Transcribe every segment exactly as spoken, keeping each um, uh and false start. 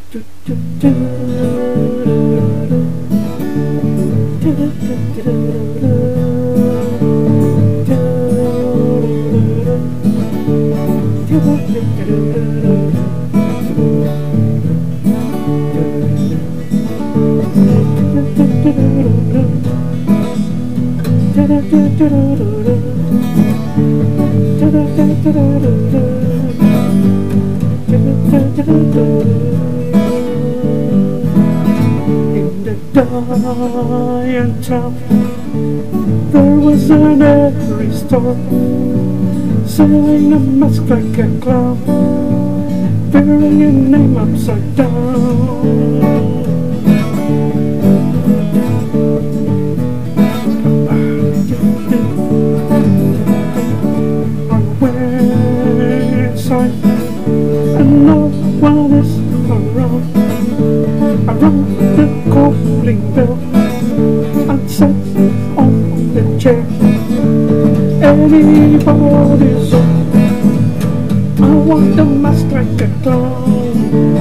In the giant town, there was an airy storm, selling a mask like a clown, bearing a name upside down. And no one is around. I rang the calling bell and sat on the chair. Anybody's on. I want a mask like a clown.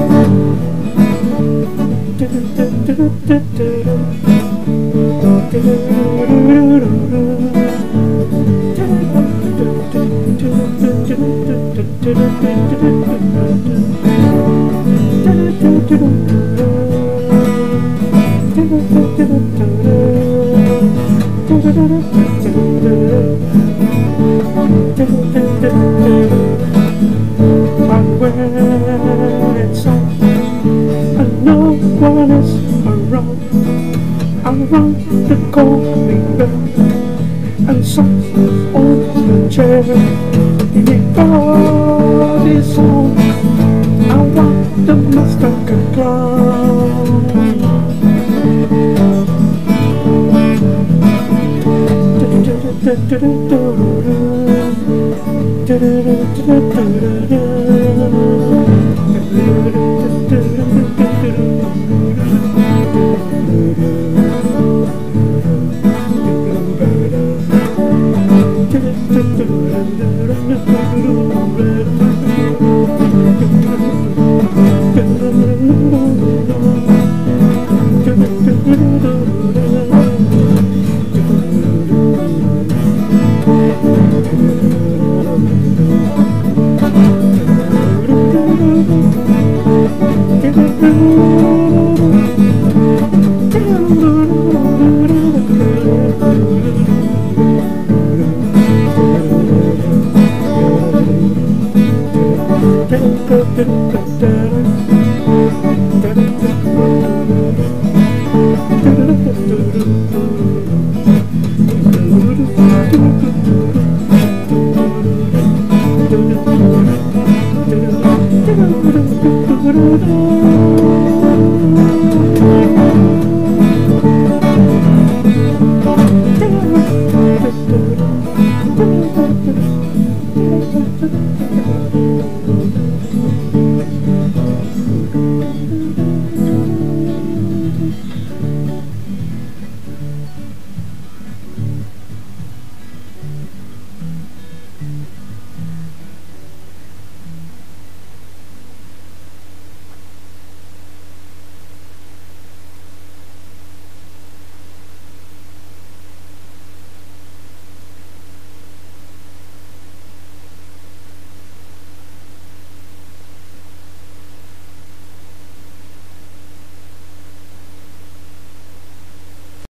And when it's on and no one is around, I rang the calling bell and sat on the chair. Anybody's on. I want the mask like a clown. Do